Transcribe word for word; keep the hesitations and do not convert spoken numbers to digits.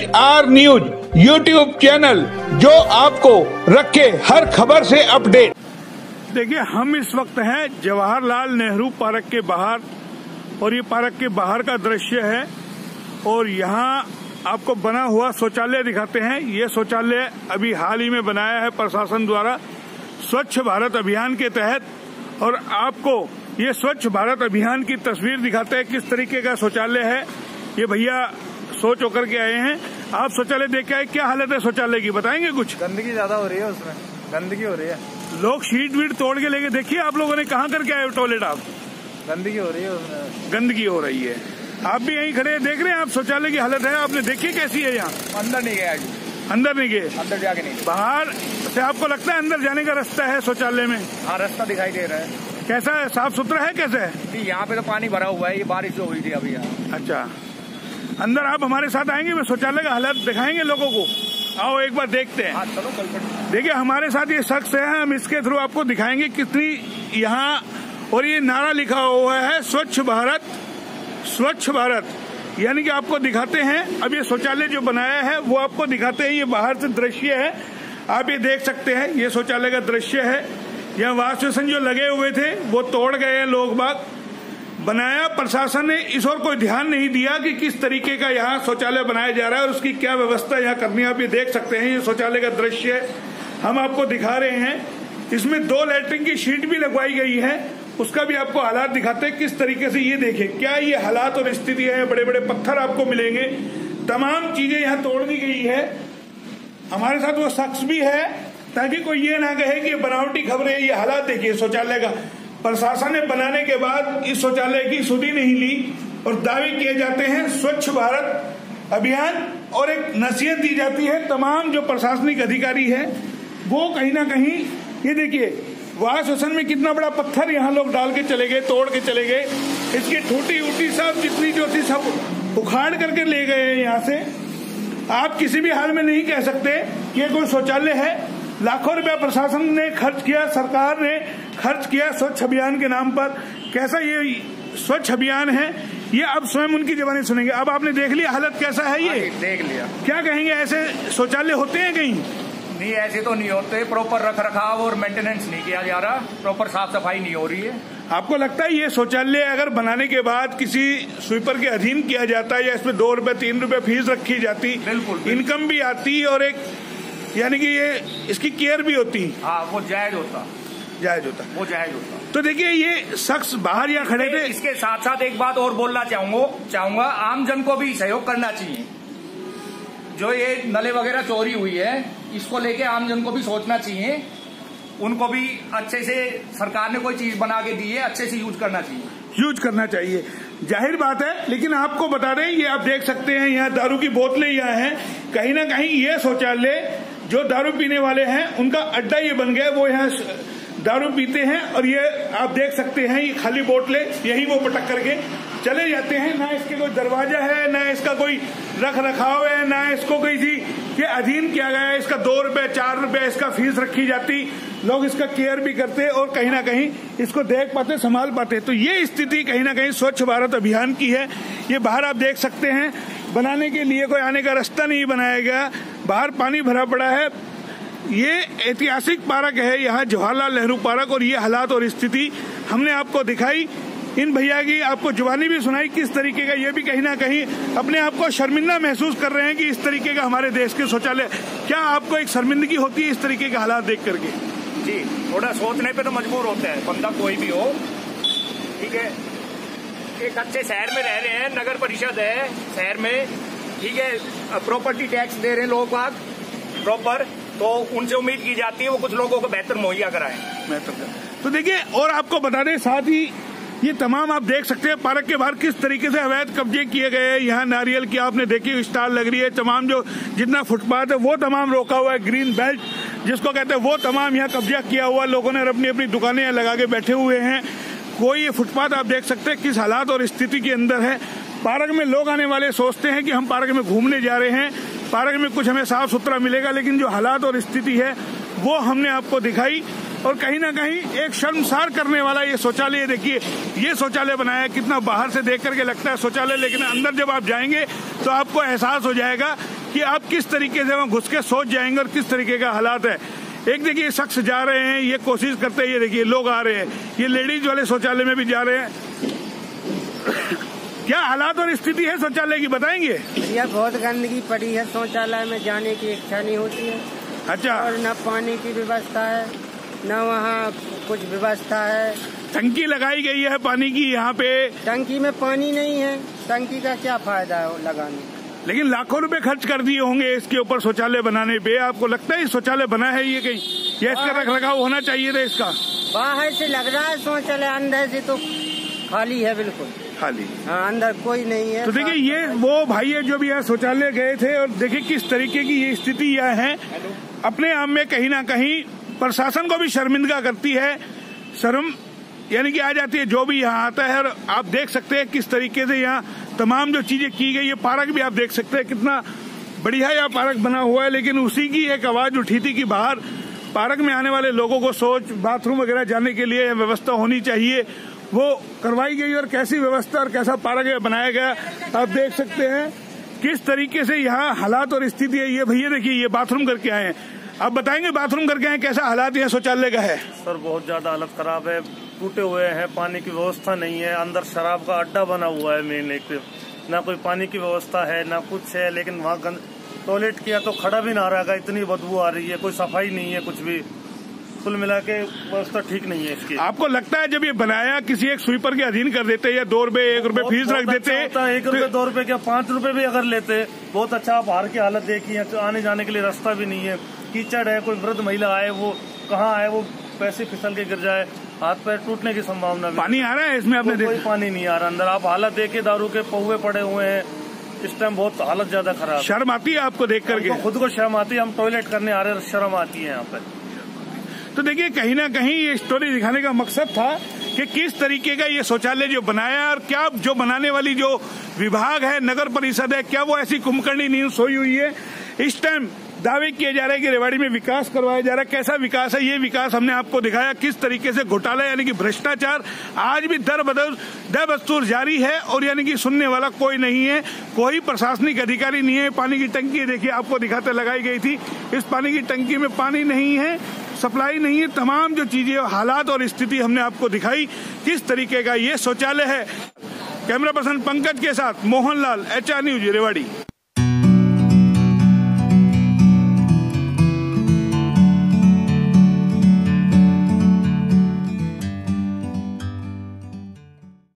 H R news YouTube channel, जो आपको रखे हर खबर से अपडेट। देखिए, हम इस वक्त हैं जवाहरलाल नेहरू पार्क के बाहर और ये पार्क के बाहर का दृश्य है और यहाँ आपको बना हुआ शौचालय दिखाते हैं। ये शौचालय अभी हाल ही में बनाया है प्रशासन द्वारा स्वच्छ भारत अभियान के तहत और आपको ये स्वच्छ भारत अभियान की तस्वीर दिखाते हैं किस तरीके का शौचालय है। ये भैया सोच होकर के आए हैं। आप शौचालय देख के आए, क्या हालत है शौचालय की, बताएंगे कुछ? गंदगी ज्यादा हो रही है, उसमें गंदगी हो रही है। लोग शीट वीट तोड़ के लेके, देखिए आप लोगों ने कहाँ करके आए टॉयलेट? आप गंदगी हो रही है उसमें, गंदगी हो रही है। आप भी यहीं खड़े देख रहे हैं, आप शौचालय की हालत है, आपने देखी कैसी है यहाँ? अंदर नहीं गया, अंदर नहीं गए, अंदर जाके नहीं। बाहर से आपको लगता है अंदर जाने का रास्ता है शौचालय में? हाँ, रास्ता दिखाई दे रहा है। कैसा है, साफ सुथरा है? कैसा है? यहाँ पे तो पानी भरा हुआ है, ये बारिश जो हुई थी अभी यहाँ। अच्छा, अंदर आप हमारे साथ आएंगे, मैं शौचालय का हालत दिखाएंगे लोगों को। आओ एक बार देखते हैं। हाँ, चलो कल। देखिए, हमारे साथ ये शख्स है, हम इसके थ्रू आपको दिखाएंगे कितनी यहाँ, और ये नारा लिखा हुआ है स्वच्छ भारत स्वच्छ भारत, यानी कि आपको दिखाते हैं। अब ये शौचालय जो बनाया है वो आपको दिखाते हैं। ये बाहर से दृश्य है, आप ये देख सकते हैं, ये शौचालय का दृश्य है। यहाँ वाश बेसिन जो लगे हुए थे वो तोड़ गए हैं लोग बाग। बनाया प्रशासन ने, इस और कोई ध्यान नहीं दिया कि किस तरीके का यहाँ शौचालय बनाया जा रहा है और उसकी क्या व्यवस्था यहाँ करनी है। आप ये देख सकते हैं, ये शौचालय का दृश्य हम आपको दिखा रहे हैं। इसमें दो लैट्रिन की शीट भी लगवाई गई है, उसका भी आपको हालात दिखाते हैं किस तरीके से। ये देखें, क्या ये हालात और स्थिति है। बड़े बड़े पत्थर आपको मिलेंगे, तमाम चीजें यहाँ तोड़ दी गई है। हमारे साथ वो शख्स भी है, ताकि कोई ये ना कहे कि बनावटी खबरें। ये हालात देखिए शौचालय का। प्रशासन ने बनाने के बाद इस शौचालय की सुधि नहीं ली और दावे किए जाते हैं स्वच्छ भारत अभियान, और एक नसीहत दी जाती है तमाम जो प्रशासनिक अधिकारी है वो कहीं ना कहीं। ये देखिए, वाश बेसिन में कितना बड़ा पत्थर यहाँ लोग डाल के चले गए, तोड़ के चले गए। इसकी टूटी उटी सब जितनी जो थी सब उखाड़ करके ले गए हैं यहाँ से। आप किसी भी हाल में नहीं कह सकते कि ये कोई शौचालय है। लाखों रुपया प्रशासन ने खर्च किया, सरकार ने खर्च किया स्वच्छ अभियान के नाम पर। कैसा ये स्वच्छ अभियान है, ये अब स्वयं उनकी जुबानी सुनेंगे। अब आपने देख लिया हालत कैसा है। ये देख लिया, क्या कहेंगे, ऐसे शौचालय होते हैं कहीं? नहीं, ऐसे तो नहीं होते। प्रॉपर रख रखाव और मेंटेनेंस नहीं किया जा रहा, प्रॉपर साफ सफाई नहीं हो रही है। आपको लगता है ये शौचालय अगर बनाने के बाद किसी स्वीपर के अधीन किया जाता है या इसमें दो रुपए तीन रुपए फीस रखी जाती, बिल्कुल इनकम भी आती और एक यानी कि ये इसकी केयर भी होती? हाँ, वो जायज होता, जायज होता, वो जायज होता। तो देखिए, ये शख्स बाहर यहाँ खड़े थे। इसके साथ साथ एक बात और बोलना चाहूंगा चाहूंगा आम जन को भी सहयोग करना चाहिए। जो ये नले वगैरह चोरी हुई है, इसको लेके आम जन को भी सोचना चाहिए। उनको भी अच्छे से सरकार ने कोई चीज बना के दी है, अच्छे से यूज करना चाहिए यूज करना चाहिए जाहिर बात है। लेकिन आपको बता दें, ये आप देख सकते हैं यहाँ दारू की बोतलें यहाँ हैं। कहीं ना कहीं ये शौचालय जो दारू पीने वाले हैं उनका अड्डा ये बन गया। वो यहाँ दारू पीते हैं और ये आप देख सकते हैं, ये खाली बोतलें यही वो पटक करके चले जाते हैं। ना इसके कोई दरवाजा है, ना इसका कोई रख रखाव है, ना इसको किसी के अधीन किया गया है। इसका दो रुपए चार रुपए इसका फीस रखी जाती, लोग इसका केयर भी करते और कहीं ना कहीं इसको देख पाते, संभाल पाते। तो ये स्थिति कहीं ना कहीं स्वच्छ भारत अभियान की है। ये बाहर आप देख सकते हैं, बनाने के लिए कोई आने का रास्ता नहीं बनाया गया, बाहर पानी भरा पड़ा है। ये ऐतिहासिक पार्क है यहाँ जवाहरलाल नेहरू पार्क, और ये हालात और स्थिति हमने आपको दिखाई। इन भैया की आपको जुबानी भी सुनाई किस तरीके का। ये भी कहीं ना कहीं अपने आप को शर्मिंदा महसूस कर रहे हैं कि इस तरीके का हमारे देश के शौचालय। क्या आपको एक शर्मिंदगी होती है इस तरीके के हालात देख करके? जी, थोड़ा सोचने पे तो मजबूर होता है बंदा, कोई भी हो। ठीक है, एक अच्छे शहर में रह रहे हैं, नगर परिषद है शहर में, ठीक है, प्रॉपर्टी टैक्स दे रहे हैं लोग बाग प्रॉपर, तो उनसे उम्मीद की जाती है वो कुछ लोगों को बेहतर मुहैया कराएं। बेहतर तो देखिए, और आपको बता दें साथ ही, ये तमाम आप देख सकते हैं पार्क के बाहर किस तरीके से अवैध कब्जे किए गए हैं। यहाँ नारियल की आपने देखी स्टॉल लग रही है, तमाम जो जितना फुटपाथ है वो तमाम रोका हुआ है। ग्रीन बेल्ट जिसको कहते हैं वो तमाम यहाँ कब्जा किया हुआ, लोगों ने अपनी अपनी दुकानें लगा के बैठे हुए हैं। कोई ये फुटपाथ आप देख सकते हैं किस हालात और स्थिति के अंदर है। पार्क में लोग आने वाले सोचते हैं कि हम पार्क में घूमने जा रहे हैं, पार्क में कुछ हमें साफ सुथरा मिलेगा, लेकिन जो हालात और स्थिति है वो हमने आपको दिखाई। और कहीं ना कहीं एक शर्मसार करने वाला ये शौचालय, देखिए ये शौचालय बनाया है, कितना बाहर से देख करके लगता है शौचालय, लेकिन अंदर जब आप जाएंगे तो आपको एहसास हो जाएगा कि आप किस तरीके से वहाँ घुस के सोच जाएंगे और किस तरीके का हालात है। एक देखिए शख्स जा रहे हैं, ये कोशिश करते हैं, ये देखिए लोग आ रहे हैं, ये लेडीज वाले शौचालय में भी जा रहे हैं। क्या हालात और स्थिति है शौचालय की, बताएंगे? भैया बहुत गंदगी पड़ी है, शौचालय में जाने की इच्छा नहीं होती है। अच्छा। और न पानी की व्यवस्था है, न वहाँ कुछ व्यवस्था है। टंकी लगाई गई है पानी की यहाँ पे, टंकी में पानी नहीं है, टंकी का क्या फायदा है लगाने? लेकिन लाखों रुपए खर्च कर दिए होंगे इसके ऊपर शौचालय बनाने पे। आपको लगता है शौचालय बना है ये कहीं, या इसका रख रखाव होना चाहिए था इसका? बाहर से लग रहा है शौचालय, अंदर से तो खाली है, बिल्कुल खाली। हाँ, अंदर कोई नहीं है। तो देखिए ये वो भाई है जो भी यहाँ शौचालय गए थे, और देखिए किस तरीके की ये स्थिति यहाँ है। अपने आप में कहीं ना कहीं प्रशासन को भी शर्मिंदा करती है, शर्म यानी कि आ जाती है जो भी यहाँ आता है। और आप देख सकते हैं किस तरीके से यहाँ तमाम जो चीजें की गई, ये पार्क भी आप देख सकते हैं कितना बढ़िया यहाँ पार्क बना हुआ है। लेकिन उसी की एक आवाज उठी थी कि बाहर पार्क में आने वाले लोगों को शौच बाथरूम वगैरह जाने के लिए व्यवस्था होनी चाहिए, वो करवाई गई। और कैसी व्यवस्था और कैसा पार्क बनाया गया आप देख सकते हैं किस तरीके से यहाँ हालात और स्थिति है। ये भैया देखिए ये बाथरूम करके आए हैं, आप बताएंगे बाथरूम करके आए कैसा हालात यहाँ शौचालय का है? सर बहुत ज्यादा हालत खराब है, टूटे हुए हैं, पानी की व्यवस्था नहीं है, अंदर शराब का अड्डा बना हुआ है मेन एक पे, ना कोई पानी की व्यवस्था है ना कुछ है। लेकिन वहाँ टॉयलेट किया तो खड़ा भी ना रहेगा, इतनी बदबू आ रही है, कोई सफाई नहीं है, कुछ भी कुल मिला के व्यवस्था ठीक नहीं है इसकी। आपको लगता है जब ये बनाया किसी एक स्वीपर के अधीन कर देते या दो रुपए एक रुपए फीस रख देते? अच्छा एक रुपए दो रुपए क्या पाँच रुपए भी अगर लेते बहुत अच्छा। बाहर की हालत देखी है, आने जाने के लिए रास्ता भी नहीं है, कीचड़ है, कोई वृद्ध महिला आए वो कहाँ आए, वो पैसे फिसल के गिर जाए, हाथ पैर टूटने की संभावना। पानी आ रहा है इसमें? आपने कोई पानी नहीं आ रहा अंदर। आप हालत देखे, दारू के पौवे पड़े हुए हैं इस टाइम, बहुत हालत ज्यादा खराब। शर्म आती है आपको देख करके? खुद को शर्म आती है, हम टॉयलेट करने आ रहे हैं, शर्म आती है यहाँ पे। तो देखिए कहीं ना कहीं ये स्टोरी दिखाने का मकसद था कि किस तरीके का ये शौचालय जो बनाया, और क्या जो बनाने वाली जो विभाग है, नगर परिषद है, क्या वो ऐसी कुंभकर्णी नींद सोई हुई है? इस टाइम दावे किए जा रहे हैं कि रेवाड़ी में विकास करवाया जा रहा है। कैसा विकास है? ये विकास हमने आपको दिखाया किस तरीके से घोटाला यानी कि भ्रष्टाचार आज भी दर बदर दर बस्तूर जारी है, और यानी कि सुनने वाला कोई नहीं है, कोई प्रशासनिक अधिकारी नहीं है। पानी की टंकी देखिए आपको दिखाते लगाई गई थी, इस पानी की टंकी में पानी नहीं है, सप्लाई नहीं है, तमाम जो चीजें हालात और स्थिति हमने आपको दिखाई किस तरीके का ये शौचालय है। कैमरा पर्सन पंकज के साथ Mohanlal, H R news Rewari.